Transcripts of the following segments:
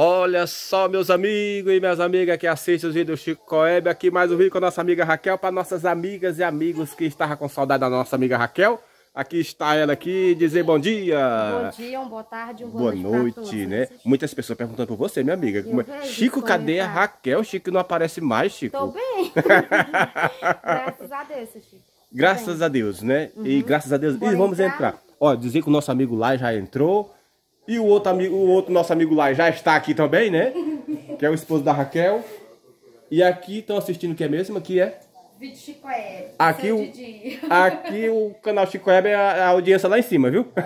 Olha só, meus amigos e minhas amigas que assistem os vídeos do Chico Coeb, aqui mais um vídeo com a nossa amiga Raquel, para nossas amigas e amigos que estavam com saudade da nossa amiga Raquel. Aqui está ela aqui, dizer bom dia. Bom dia, boa tarde, boa noite, né? Muitas pessoas perguntando por você, minha amiga. Chico, cadê a Raquel? Chico não aparece mais, Chico. Tô bem. Graças a Deus, Chico. Graças a Deus, né? E graças a Deus. E vamos entrar. Ó, dizer que o nosso amigo lá já entrou. E o outro nosso amigo lá já está aqui também, né? Que é o esposo da Raquel. E aqui estão assistindo o que é mesmo? Aqui é? Vídeo Chico Coeb. Aqui o canal Chico Coeb é a audiência lá em cima, viu? Não,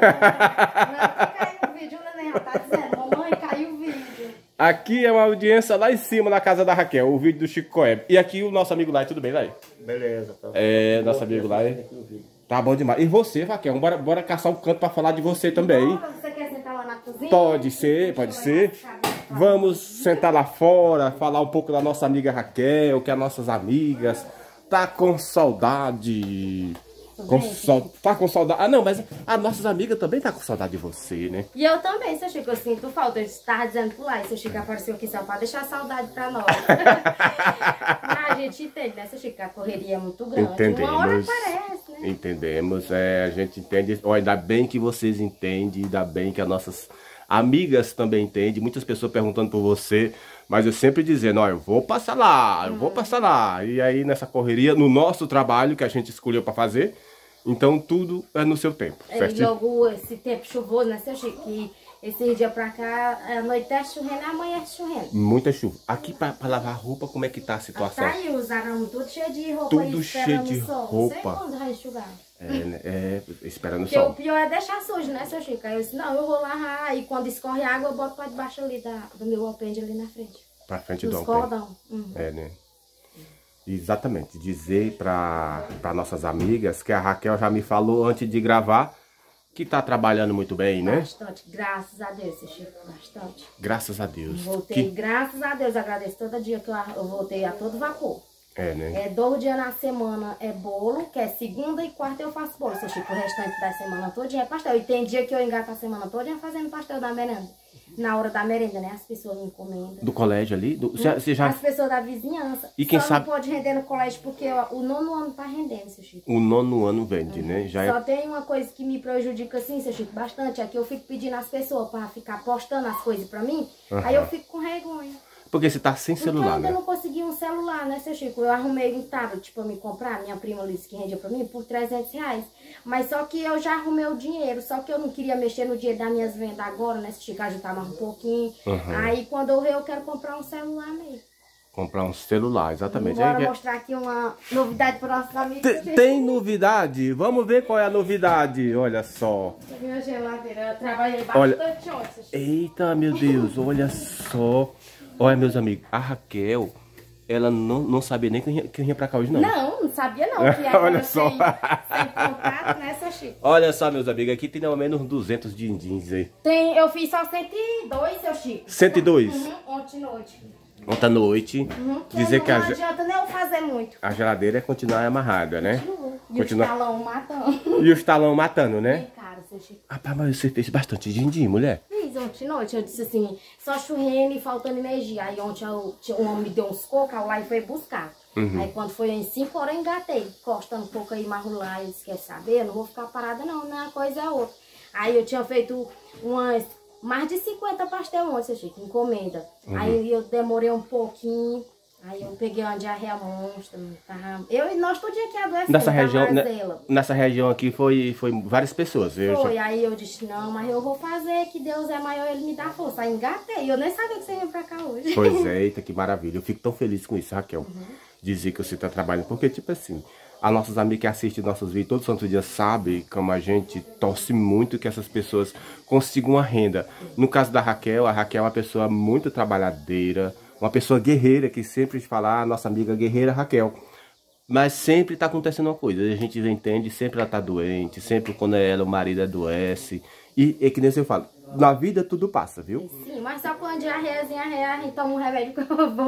caiu o vídeo, né? Já tá dizendo, mamãe, caiu o vídeo. Aqui é uma audiência lá em cima na casa da Raquel, o vídeo do Chico Coeb. E aqui o nosso amigo Lai, tudo bem, Lai? Beleza, tá. É, nosso amigo Lai. Tá bom demais. E você, Raquel? Bora caçar um canto pra falar de você também. Você quer sentar lá na cozinha? Pode ser, pode ser. Vamos sentar lá fora, falar um pouco da nossa amiga Raquel, que é nossas amigas. Tá com saudade. Tá com saudade. Ah, não, mas as nossas amigas também tá com saudade de você, né? E eu também, seu Chico, eu sinto falta. Eu estava dizendo por lá, e seu Chico apareceu aqui só pra deixar saudade pra nós. Mas a gente entende, né, seu Chico? A correria é muito grande. Entendemos. Uma hora aparece, né? Entendemos, a gente entende. Olha, ainda bem que vocês entendem, ainda bem que as nossas amigas também entendem. Muitas pessoas perguntando por você, mas eu sempre dizendo, ó, eu vou passar lá, eu vou passar lá. E aí nessa correria, no nosso trabalho que a gente escolheu para fazer, então tudo é no seu tempo, certo? Jogo esse tempo chuvoso, né, seu Chico? Que esses dias pra cá, a noite é chovendo, amanhã é chovendo. Muita chuva. Aqui pra lavar roupa, como é que tá a situação? Tá aí, os arames tudo cheio de roupa. Tudo cheio de sol. roupa. Não sei quando vai enxugar. Esperando o Porque sol. o pior é deixar sujo, né, seu Chico? Aí eu disse, não, eu vou lavar. E quando escorre água, eu boto pra debaixo ali do meu alpendre ali na frente. Pra frente do alpendre. Né? Exatamente. Dizer para nossas amigas que a Raquel já me falou antes de gravar que tá trabalhando muito bem, né? Bastante, graças a Deus, seu Chico, bastante. Graças a Deus. Voltei, graças a Deus, agradeço todo dia que eu voltei a todo vapor. Né? 2 dias na semana é bolo, que é segunda e quarta eu faço bolo, seu Chico. O restante da semana todinha é pastel. E tem dia que eu engato a semana todinha fazendo pastel da merenda. Na hora da merenda, né? As pessoas me encomendam. Do colégio ali? Você já... As pessoas da vizinhança. E quem sabe... não pode render no colégio porque ó, o 9º ano tá rendendo, seu Chico. O 9º ano vende, né? Só tem uma coisa que me prejudica assim, seu Chico, bastante. É que eu fico pedindo às pessoas pra ficar postando as coisas pra mim. Aí eu fico com vergonha. Porque você tá sem celular, né? Eu ainda né? não consegui um celular, né, seu Chico? Eu arrumei um tablet pra me comprar, minha prima disse que rendia pra mim, por R$300. Mas só que eu já arrumei o dinheiro, só que eu não queria mexer no dinheiro das minhas vendas agora, né, seu Chico? Ajudar mais um pouquinho. Aí quando eu ver, eu quero comprar um celular mesmo. Comprar um celular, exatamente. Bora mostrar aqui uma novidade para nossos amigos. Tem novidade? Vamos ver qual é a novidade. Olha só. Minha geladeira, eu trabalhei bastante ontem. Eita, meu Deus, olha só. Olha, meus amigos, a Raquel, ela não sabia nem que vinha pra cá hoje, não. Não sabia não. Que olha só. Sem contato, né, seu Chico? Olha só, meus amigos, aqui tem ao menos 200 din-dins aí. Eu fiz só 102, seu Chico. 102? Ontem noite. Ontem à noite. Dizer que não adianta nem eu fazer muito. A geladeira é continuar amarrada, né? E os talão matando. E os talão matando, né? Bem caro, seu Chico. Rapaz, mas você fez bastante din-din, mulher. Fiz ontem noite. Eu disse assim, só churrendo e faltando energia. Aí ontem o homem me deu uns cocos, lá e foi buscar. Aí quando foi em 5 horas eu engatei, cortando um pouco aí, marrular. Eu disse, quer saber? Eu não vou ficar parada não, né? A coisa é outra. Aí eu tinha feito mais de 50 pastel ontem, seu Chico, encomenda. Aí eu demorei um pouquinho. Aí eu peguei uma diarreia monstro, eu e nós tudinho aqui adoecendo. Nessa região aqui foi várias pessoas. Aí eu disse, não, mas eu vou fazer, que Deus é maior, Ele me dá força. Aí engatei, eu nem sabia que você ia pra cá hoje. Pois é, eita, que maravilha. Eu fico tão feliz com isso, Raquel. Dizer que você tá trabalhando, porque tipo assim, as nossas amigas que assistem nossos vídeos todo santo dia sabem como a gente torce muito que essas pessoas consigam uma renda. No caso da Raquel, a Raquel é uma pessoa muito trabalhadeira, uma pessoa guerreira, que sempre fala, nossa amiga guerreira Raquel. Mas sempre tá acontecendo uma coisa, a gente entende, sempre ela tá doente, sempre quando ela, o marido adoece. E que nem eu falo, na vida tudo passa, viu? Sim, mas só quando a gente toma um remédio que eu vou.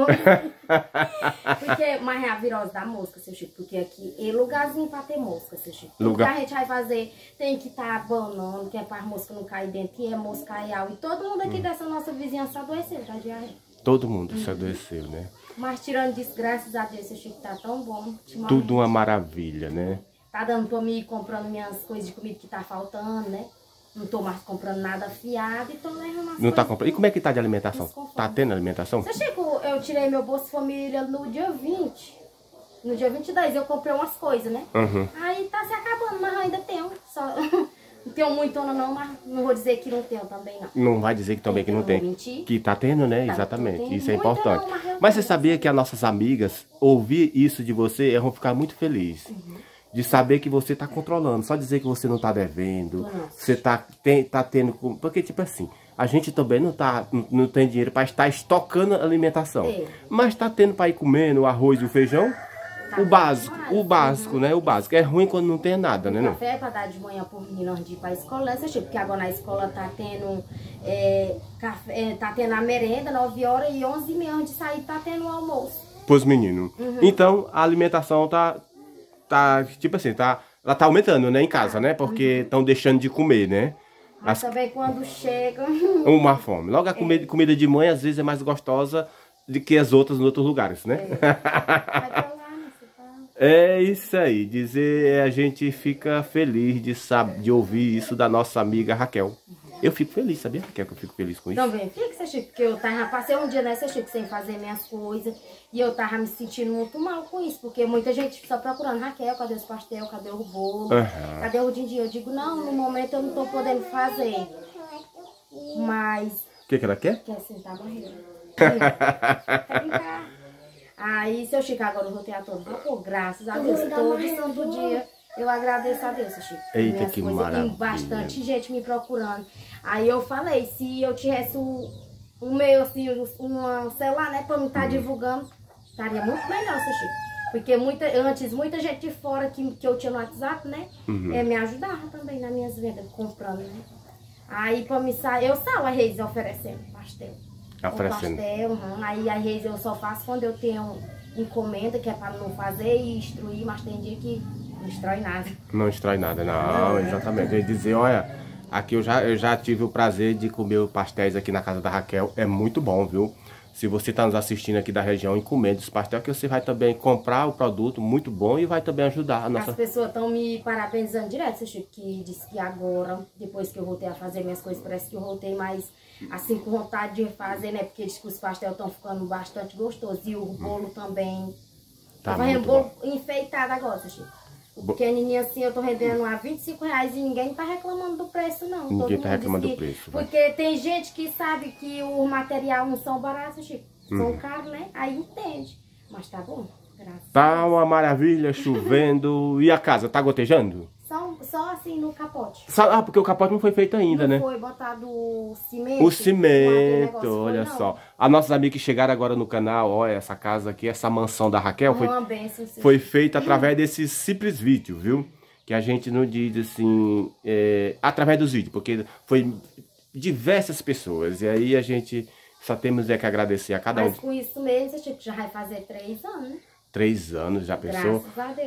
Mas é a virose da mosca, seu Chico. Porque aqui é lugarzinho pra ter mosca, seu Chico. Tudo que a gente vai fazer tem que estar abanando, que é pra mosca não cair dentro, e é mosca real. E todo mundo aqui dessa nossa vizinhança adoeceu já de diarreia. Todo mundo se adoeceu, né? Mas tirando disso, graças a Deus, seu Chico, tá tão bom. Tudo uma maravilha, né? Tá dando pra mim ir comprando minhas coisas de comida que tá faltando, né? Não tô mais comprando nada fiado e tô levando as Não tá comprando. E como é que tá de alimentação? Tá tendo alimentação? Seu Chico, eu tirei meu Bolsa Família no dia 20. No dia 22 eu comprei umas coisas, né? Uhum. Aí tá se acabando, mas eu ainda tenho. Só... Não tenho muito não, mas não vou dizer que não tenho também, não. Não vai dizer que também que não tem. Mentir. Que tá tendo, né? Tá, exatamente. Isso é muito importante. não, mas você sabia que as nossas amigas, ouvir isso de você, elas vão ficar muito felizes. De saber que você tá controlando. Só dizer que você não tá devendo. Nossa. Você tá tendo... Porque, tipo assim, a gente também não tem dinheiro para estar estocando alimentação. Mas tá tendo para ir comendo o arroz e o feijão. Tá O básico, né? O básico. É ruim quando não tem nada, né? Não? Café pra dar de manhã pro menino antes de ir pra escola, né, seu Chico? Porque agora na escola tá tendo café, tá tendo a merenda, 9 horas e 11h30 antes de sair tá tendo o almoço. Pros meninos. Então, a alimentação tá tipo assim, ela tá aumentando, né? Em casa, né? Porque estão deixando de comer, né? Mas também quando chega... Uma fome. Logo a comida de mãe, às vezes, é mais gostosa do que as outras em outros lugares, né? É isso aí, a gente fica feliz de ouvir isso da nossa amiga Raquel. Eu fico feliz, sabia, Raquel, que eu fico feliz com isso? Também fica, seu Chico, porque eu passei um dia, né, seu Chico, sem fazer minhas coisas, e eu tava me sentindo muito mal com isso, porque muita gente só procurando, Raquel, cadê os pastel, cadê o bolo, cadê o din-din? Eu digo, não, no momento eu não tô podendo fazer, mas... O que ela quer? Quer sentar a barriga. Quer brincar. Aí, seu Chico, agora eu vou ter a todo vapor, graças a Deus, todo santo dia eu agradeço a Deus, seu Chico. Eita, que maravilha. Tem bastante gente me procurando. Aí eu falei, se eu tivesse o meu, assim, um celular, né, pra me estar divulgando, estaria muito melhor, seu Chico. Porque antes, muita gente de fora que eu tinha no WhatsApp, né, me ajudava também nas minhas vendas, comprando, né. Aí, pra me sair, eu saio a Reis oferecendo pastel. Oferecendo. Aí a Reis eu só faço quando eu tenho encomenda, que é pra não fazer e instruir, mas tem dia que não destrói nada. Não destrói nada, não, exatamente. Eu ia dizer, olha, aqui eu já tive o prazer de comer os pastéis aqui na casa da Raquel, é muito bom, viu? Se você está nos assistindo aqui da região, encomende os pastéis, que você vai também comprar o produto muito bom e vai também ajudar a nossa... As pessoas estão me parabenizando direto, seu Chico, que disse que agora, depois que eu voltei a fazer minhas coisas, parece que eu voltei mais, assim, com vontade de fazer, né? Porque diz que os pastéis estão ficando bastante gostosos e o bolo também. Tá fazendo bolo enfeitado agora, seu Chico. O pequenininho assim, eu tô vendendo a R$25 e ninguém tá reclamando do preço, não. Ninguém tá reclamando do preço. Porque tem gente que sabe que o material não são baratos, Chico. São caros, né? Aí entende. Mas tá bom, graças a Deus. Tá uma maravilha, chovendo. E a casa, tá gotejando? Só assim no capote. Porque o capote não foi feito ainda, né? Não foi botado o cimento. O cimento, olha só. As nossas amigas que chegaram agora no canal, olha, essa casa aqui, essa mansão da Raquel, foi feita através desses simples vídeos, viu? Que a gente não diz assim, através dos vídeos, porque foi diversas pessoas. E aí a gente só temos que agradecer a cada um. Mas com isso mesmo, você já vai fazer 3 anos, né? 3 anos, já pensou? Graças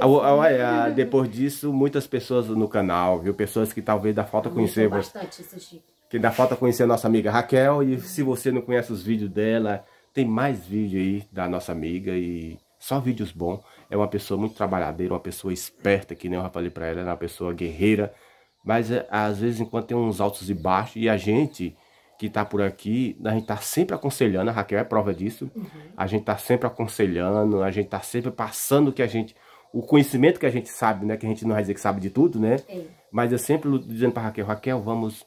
a Deus. Depois disso, muitas pessoas no canal, viu? Pessoas que talvez dá falta conhecer. Bastante isso, Chico. Que dá falta conhecer a nossa amiga Raquel. E se você não conhece os vídeos dela, tem mais vídeo aí da nossa amiga. E só vídeos bons. É uma pessoa muito trabalhadeira, uma pessoa esperta, que nem eu já falei pra ela, é uma pessoa guerreira. Mas às vezes, enquanto tem uns altos e baixos, e a gente que tá por aqui, a gente tá sempre aconselhando, a Raquel é prova disso, a gente tá sempre aconselhando, a gente tá sempre passando o conhecimento que a gente sabe, né, que a gente não vai dizer que sabe de tudo, né, mas eu sempre dizendo pra Raquel, vamos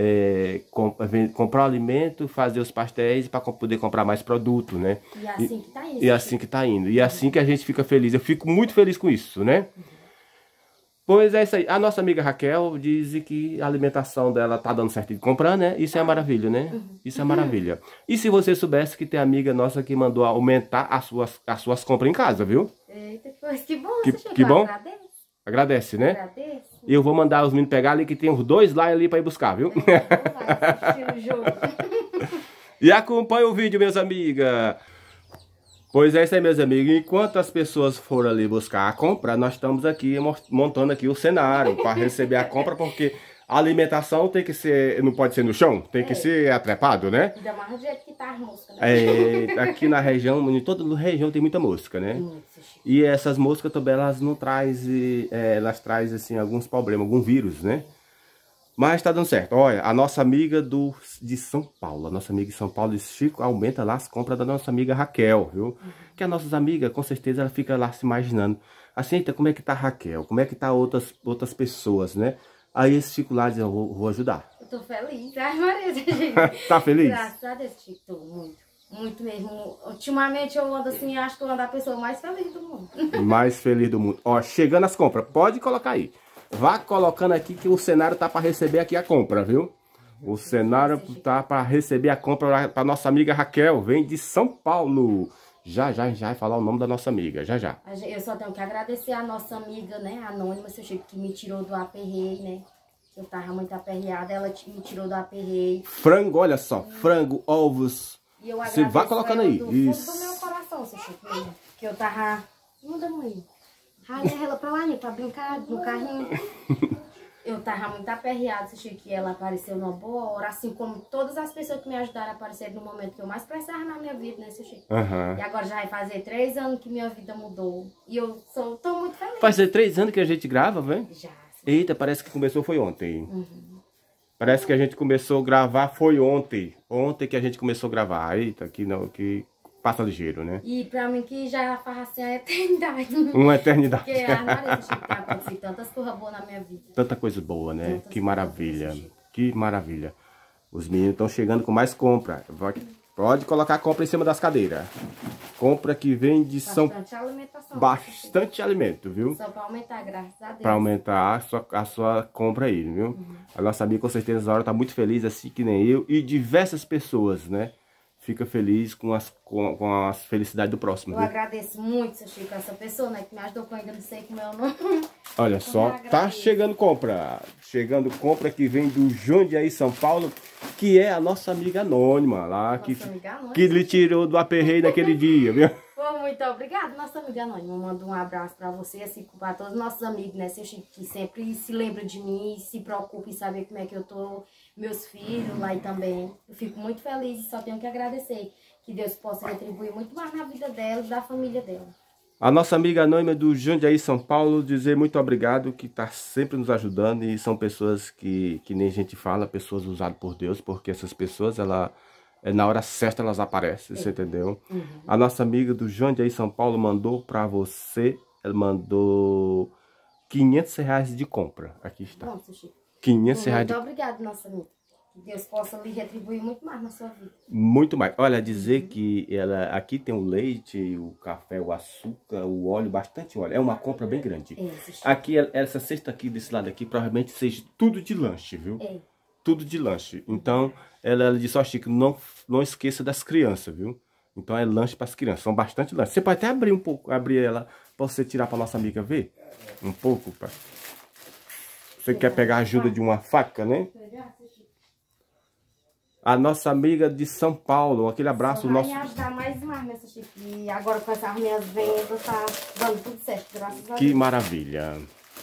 comprar o alimento, fazer os pastéis para poder comprar mais produto, né. E é assim que tá indo. E assim que tá indo, e assim que a gente fica feliz, eu fico muito feliz com isso, né. Pois é isso aí. A nossa amiga Raquel diz que a alimentação dela tá dando certo de comprar, né? Isso é maravilha, né? Isso é maravilha. E se você soubesse que tem amiga nossa que mandou aumentar as suas compras em casa, viu? Eita, pois que bom, que bom? Agradeço. Agradece, né? Agradeço. E eu vou mandar os meninos pegar ali, que tem os 2 lá ali pra ir buscar, viu? Assistir o jogo. E acompanha o vídeo, minhas amigas. Pois é isso aí, meus amigos. Enquanto as pessoas foram ali buscar a compra, nós estamos aqui montando aqui o cenário para receber a compra, porque a alimentação tem que ser, não pode ser no chão, tem que ser atrepado, né? Ainda mais do jeito que tá as moscas, né? Aqui na região, em toda a região tem muita mosca, né? E essas moscas também, elas não trazem, elas trazem assim alguns problemas, algum vírus, né? Mas tá dando certo. Olha, a nossa amiga de São Paulo, a nossa amiga de São Paulo, disse, Chico, aumenta lá as compras da nossa amiga Raquel, viu? Que as nossas amigas, com certeza, ela fica lá se imaginando. Assim, então, como é que tá a Raquel? Como é que tá outras pessoas, né? Aí eles ficam lá dizendo, eu vou ajudar. Eu tô feliz, ai Maria, gente. Tá feliz? Graças a Deus, Chico, tô muito. Muito mesmo. Ultimamente eu ando assim, acho que eu ando a pessoa mais feliz do mundo. Mais feliz do mundo. Ó, chegando as compras, pode colocar aí. Vá colocando aqui que o cenário tá para receber aqui a compra, viu? O cenário tá para receber a compra para nossa amiga Raquel, vem de São Paulo. Já a gente vai falar o nome da nossa amiga, já. Eu só tenho que agradecer a nossa amiga, né, anônima, seu Chico, que me tirou do aperreio, né? Eu tava muito aperreada, ela me tirou do aperreio. Frango, olha só, frango, ovos. E eu você vai colocando aí. Do fundo do meu coração, seu Chico, mesmo. Que eu tava... Manda, mãe. Ralha ela pra lá, né, pra brincar no carrinho. Eu tava muito aperreada, seu Chico, que ela apareceu numa boa hora, assim como todas as pessoas que me ajudaram a aparecer no momento que eu mais precisava na minha vida, né, seu Chico? E agora já vai fazer 3 anos que minha vida mudou. E eu tô muito feliz. Faz 3 anos que a gente grava, velho? Já. Eita, parece que começou foi ontem. Parece que a gente começou a gravar foi ontem. Ontem que a gente começou a gravar. Eita, que passa ligeiro, né? E pra mim que já faz assim a eternidade. Uma eternidade. Porque a Maria, Chico, tá acontecendo tantas coisas boas na minha vida. Tanta coisa boa, né? Tantas Que maravilha. Que maravilha. Os meninos estão chegando com mais compra. Pode colocar compra em cima das cadeiras. Compra que vem de Bastante alimentação. Bastante alimento, viu? Só pra aumentar, graças a Deus. Pra aumentar a sua compra aí, viu? A nossa amiga com certeza a hora tá muito feliz, assim que nem eu. E diversas pessoas, né? Fica feliz com a felicidade do próximo. Eu agradeço muito, seu Chico, essa pessoa, né? Que me ajudou, que eu ainda não sei como é o nome. Olha só, tá chegando compra. Chegando compra que vem do Jundiaí, São Paulo, que é a nossa amiga anônima lá, que lhe tirou do aperreio naquele dia, viu? Pô, muito obrigada, nossa amiga anônima. Mando um abraço pra você, assim, para todos os nossos amigos, né, seu Chico, que sempre se lembram de mim, se preocupam em saber como é que eu tô, meus filhos lá e também. Eu fico muito feliz e só tenho que agradecer. Que Deus possa retribuir muito mais na vida dela e da família dela. A nossa amiga anônima do Jundiaí, São Paulo, dizer muito obrigado, que está sempre nos ajudando, e são pessoas que nem a gente fala, pessoas usadas por Deus, porque essas pessoas, na hora certa elas aparecem, você entendeu? A nossa amiga do Jundiaí, São Paulo, mandou para você, ela mandou R$500 de compra, aqui está. Pronto, Chico. R$500. Muito obrigado, nossa amiga. Que Deus possa lhe retribuir muito mais na sua vida. Muito mais. Olha, dizer que aqui tem o leite, o café, o açúcar, o óleo, bastante óleo. É uma compra bem grande. Aqui, essa cesta aqui, desse lado aqui, provavelmente seja tudo de lanche, viu? Tudo de lanche. Então, ela disse, ó, Chico, não esqueça das crianças, viu? Então, é lanche para as crianças. São bastante lanches. Você pode até abrir um pouco, abrir ela para você tirar para nossa amiga ver? Um pouco, pai. Você quer pegar a ajuda de uma faca, né? A nossa amiga de São Paulo, aquele abraço. Vai me ajudar mais nessa Chico. E agora com essas minhas vendas, tá dando tudo certo, graças a Deus. Que maravilha.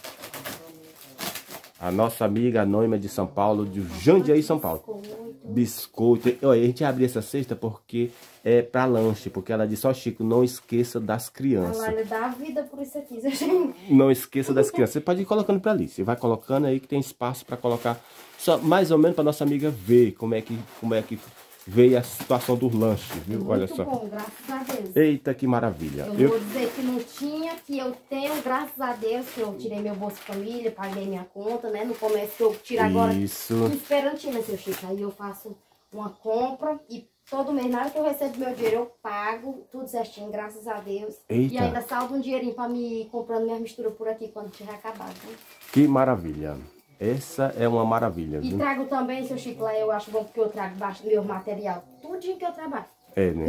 A nossa amiga anônima de São Paulo, de Jundiaí, São Paulo. Biscoito. Olha, a gente abriu essa cesta porque é para lanche, porque ela disse, ó, Chico, não esqueça das crianças. Ela dá a vida por isso aqui, gente. Não esqueça das crianças. Você pode ir colocando para ali. Você vai colocando aí que tem espaço para colocar. Só mais ou menos para nossa amiga ver como é que veio a situação dos lanches, viu? Muito olha só. Bom, graças a Deus. Eita, que maravilha. Eu vou dizer que não tinha, que eu tenho, graças a Deus, que eu tirei meu Bolsa Família, paguei minha conta, né? No comércio que eu tiro agora. Isso. Esperantina, seu Chico. Aí eu faço uma compra e todo mês, na hora que eu recebo meu dinheiro, eu pago tudo certinho, graças a Deus. Eita. E ainda saldo um dinheirinho pra me ir comprando minha mistura por aqui quando tiver acabado, né? Que maravilha. Essa é uma maravilha, E viu? trago também, seu Chico, lá eu acho bom porque eu trago meu material, tudinho que eu trabalho. É, né?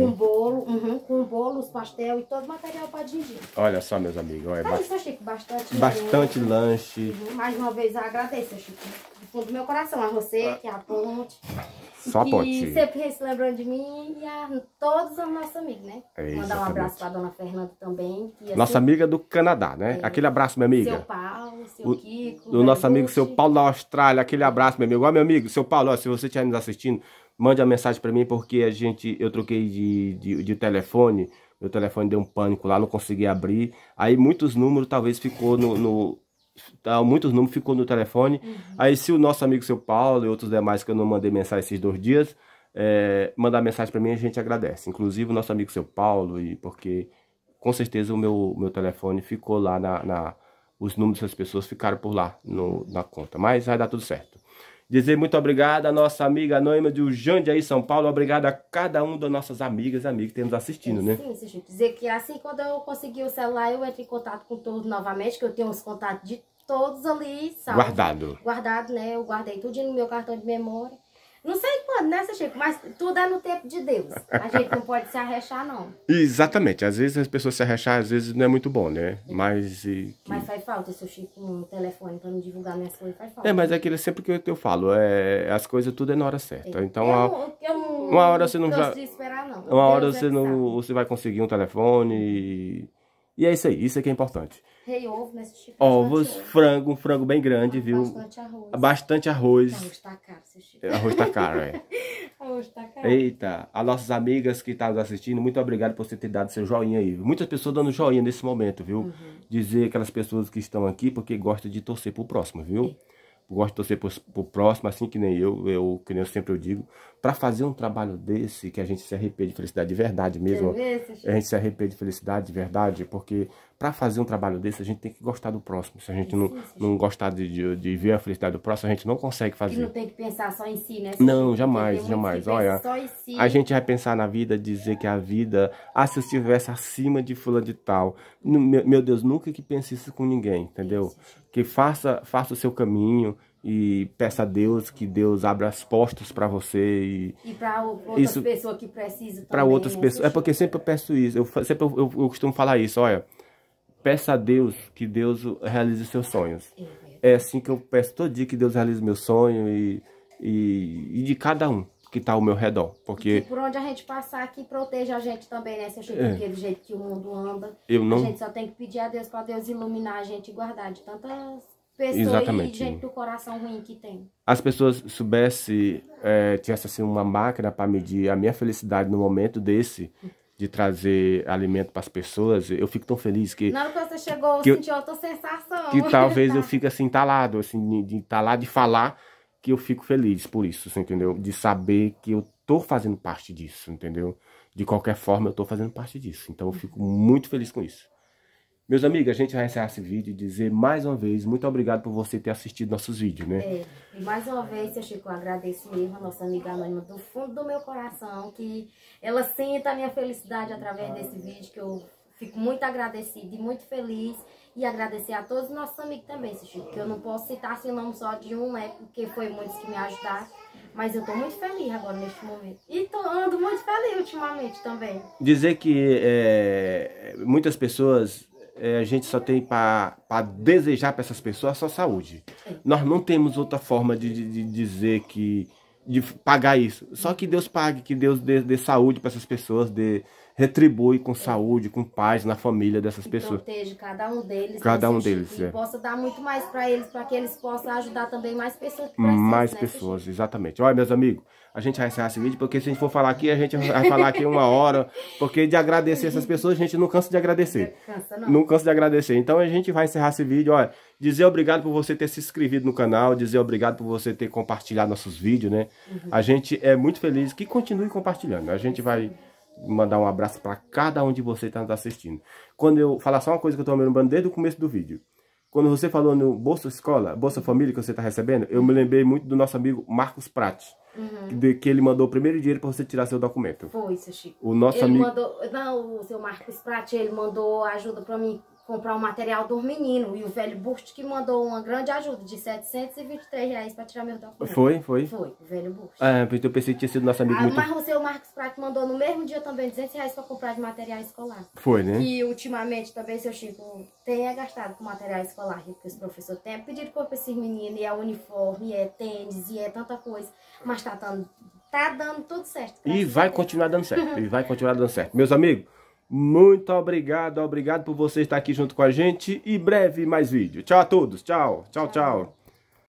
Com bolo, os pastel e todo o material para dirigir. Olha só, meus amigos. Olha, É isso, Chico, bastante lanche. Mais uma vez eu agradeço, Chico, do fundo do meu coração, a você, que é a Ponte. Só a Ponte. E sempre se lembrando de mim e a todos os nossos amigos, né? Mandar um abraço para a dona Fernanda também. Que nossa amiga do Canadá, né? Aquele abraço, minha amiga. Seu Paulo, seu Kiko. O nosso amigo, seu Paulo da Austrália. Aquele abraço, meu amigo. Ó, meu amigo, seu Paulo, ó, se você estiver nos assistindo, mande uma mensagem para mim, porque eu troquei de telefone. Meu telefone deu um pânico lá, não consegui abrir. Aí muitos números talvez ficou muitos números ficou no telefone. Aí se o nosso amigo seu Paulo e outros demais que eu não mandei mensagem esses 2 dias, mandar mensagem para mim, a gente agradece. Inclusive o nosso amigo seu Paulo, porque com certeza o meu telefone ficou lá os números das pessoas ficaram por lá na conta. Mas vai dar tudo certo. Dizer muito obrigado à nossa amiga anônima de Jundiaí, São Paulo. Obrigado a cada um das nossas amigas e amigos que estão nos assistindo, né? Sim, Chico. Dizer que assim, quando eu consegui o celular, eu entro em contato com todos novamente, que eu tenho os contatos de todos ali, salvo. Guardado, né? Eu guardei tudo no meu cartão de memória. Não sei quando, né, seu Chico? Mas tudo é no tempo de Deus. A gente não pode se arrechar, não. Exatamente. Às vezes as pessoas se arrecham, às vezes não é muito bom, né? Mas faz falta, seu Chico, um telefone pra não divulgar minhas coisas, faz falta. Mas é aquilo sempre que eu falo, as coisas tudo é na hora certa. Então, uma hora você não vai esperar, não. Uma hora você vai conseguir um telefone e é isso aí, isso é que é importante. Ovo, né, Chico? Ovos, frango, um frango bem grande, viu? Bastante arroz. Bastante arroz. Arroz tá caro, seu Chico. Arroz tá caro, Arroz tá caro. Eita, as nossas amigas que estão nos assistindo, muito obrigado por você ter dado seu joinha aí. Muitas pessoas dando joinha nesse momento, viu? Dizer aquelas pessoas que estão aqui porque gostam de torcer pro próximo, viu? Gosto de torcer pro próximo, assim que nem que nem eu sempre digo, para fazer um trabalho desse, que a gente se arrepende de felicidade de verdade mesmo. A gente se arrepende de felicidade de verdade, porque para fazer um trabalho desse, a gente tem que gostar do próximo. Se a gente não gostar de ver a felicidade do próximo, a gente não consegue fazer. E não tem que pensar só em si, né? Não, jamais, jamais. Olha, só em si. A gente vai pensar na vida, dizer que a vida, se eu estivesse acima de fulano de tal. Meu Deus, nunca que pense isso com ninguém, entendeu? Que faça o seu caminho e peça a Deus que Deus abra as portas para você e para outras pessoas que precisam. Para outras pessoas. É porque sempre eu peço isso. Eu costumo falar isso. Olha, peça a Deus que Deus realize seus sonhos. É assim que eu peço todo dia, que Deus realize meu sonho e de cada um que está ao meu redor. Porque por onde a gente passar, que proteja a gente também, né? Porque do jeito que o mundo anda, a gente só tem que pedir a Deus para Deus iluminar a gente e guardar de tantas pessoas e gente do coração ruim que tem. As pessoas soubessem, tivesse assim uma máquina para medir a minha felicidade no momento desse, de trazer alimento para as pessoas, eu fico tão feliz que... Na hora que você chegou, eu senti outra sensação. Que talvez eu fique assim, entalado, assim, de falar, que eu fico feliz por isso, você entendeu? De saber que eu tô fazendo parte disso, entendeu? De qualquer forma, eu tô fazendo parte disso. Então, eu fico muito feliz com isso. Meus amigos, a gente vai encerrar esse vídeo e dizer mais uma vez, muito obrigado por você ter assistido nossos vídeos, né? E mais uma vez, seu Chico, eu agradeço mesmo a nossa amiga anônima do fundo do meu coração, que ela sinta a minha felicidade através desse vídeo, que eu fico muito agradecida e muito feliz. E agradecer a todos os nossos amigos também, seu Chico, que eu não posso citar assim o nome só de um, né? Porque foi muitos que me ajudaram. Mas eu tô muito feliz agora neste momento. E ando muito feliz ultimamente também. Dizer que muitas pessoas... a gente só tem para desejar para essas pessoas só saúde. Nós não temos outra forma de dizer de pagar isso. Só que Deus pague, que Deus dê saúde para essas pessoas, retribui com saúde, com paz na família dessas pessoas. Proteja cada um deles. Cada um deles, E possa dar muito mais para eles, para que eles possam ajudar também mais pessoas que precisam. Mais pessoas, exatamente. Olha, meus amigos, a gente vai encerrar esse vídeo, porque se a gente for falar aqui, a gente vai falar aqui 1 hora, porque de agradecer essas pessoas, a gente não cansa de agradecer. Não cansa de agradecer. Então a gente vai encerrar esse vídeo, olha, dizer obrigado por você ter se inscrito no canal, dizer obrigado por você ter compartilhado nossos vídeos, né? A gente é muito feliz que continue compartilhando. A gente vai mandar um abraço para cada um de vocês que está nos assistindo. Quando eu falar só uma coisa que eu estou me lembrando desde o começo do vídeo. Quando você falou no Bolsa Escola, Bolsa Família que você está recebendo, eu me lembrei muito do nosso amigo Marcos Prati. Que ele mandou o primeiro dinheiro para você tirar seu documento. Foi, seu Chico. O nosso amigo... o seu Marcos Prati, ele mandou ajuda para mim comprar o material dos meninos. E o velho Busto que mandou uma grande ajuda de R$723 para tirar meus documentos. Foi? Foi, o velho Busto. Eu pensei que tinha sido nosso amigo muito... Mas o seu Marcos Prato mandou no mesmo dia também R$200 para comprar de material escolar. Foi, né? E ultimamente também, seu Chico, tenha gastado com material escolar, porque os professores têm pedido para esses meninos, e é uniforme, e é tênis, e é tanta coisa. Mas tá dando tudo certo. E vai continuar dando certo. E vai continuar dando certo. Meus amigos, muito obrigado por você estar aqui junto com a gente. E breve mais vídeo. Tchau a todos. Tchau.